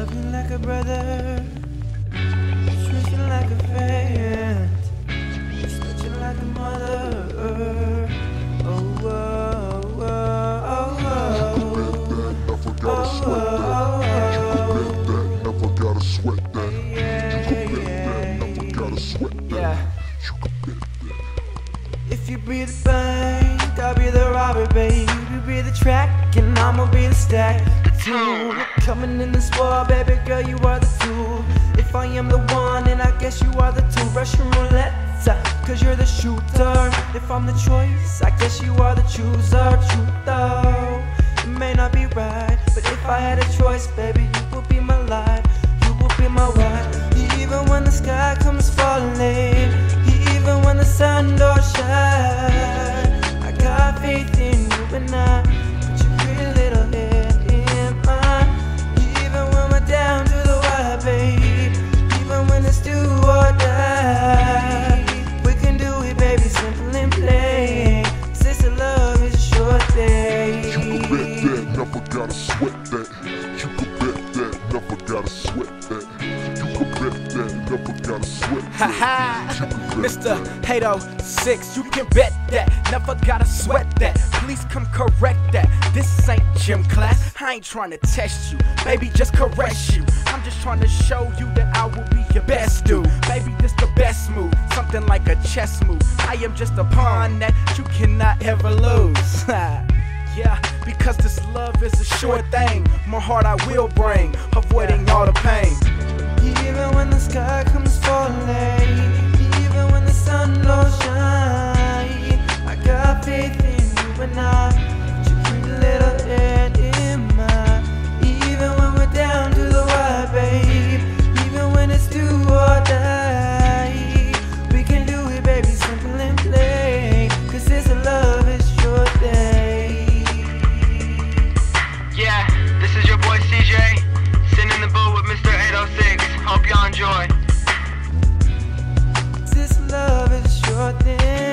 Love you like a brother, treat you like a friend, respect you like a mother. Oh, oh, oh, oh, oh, never gotta sweat that. You can bet that, never gotta sweat that. If you be the bank, I'll be the robber, babe. You be the track, and I'ma be the stack. The tool, coming in this war, baby girl, you are the tool. If I am the one, then I guess you are the two. Russian roulette, cause you're the shooter. If I'm the choice, I guess you are the chooser. Truth though, it may not be right, but if I had a choice, baby, you will be my life, you will be my wife. Even when the sky comes falling, even when the sun don't shine, I got faith in you and I put your pretty little head in mine. Even when we're down to the wire, babe, even when it's do or die, we can do it, baby, simple and plain. Sister, love is a short thing. You can bet that, never gotta sweat that. You can bet that, never gotta sweat that. You can bet that, never gotta sweat that. Haha, Mr. 806, you can bet that, never gotta sweat that. Please come correct that, this ain't gym class. I ain't trying to test you, baby, just caress you. I'm just trying to show you that I will be your best dude. Baby, this the best move, something like a chess move. I am just a pawn that you cannot ever lose. Yeah, because this love is a sure thing. My heart I will bring, avoiding all the pain. Even when the sky comes falling, even when the sun don't shine, I got faith in you and I put your pretty little head in mine. Even when we're down to the wire, babe, even when it's do or die, we can do it, baby, simple and plain, cause this love is your thing. Yeah, this is your boy CJ, sitting in the booth with Mr. 806. Hope y'all enjoy. This love is your thing.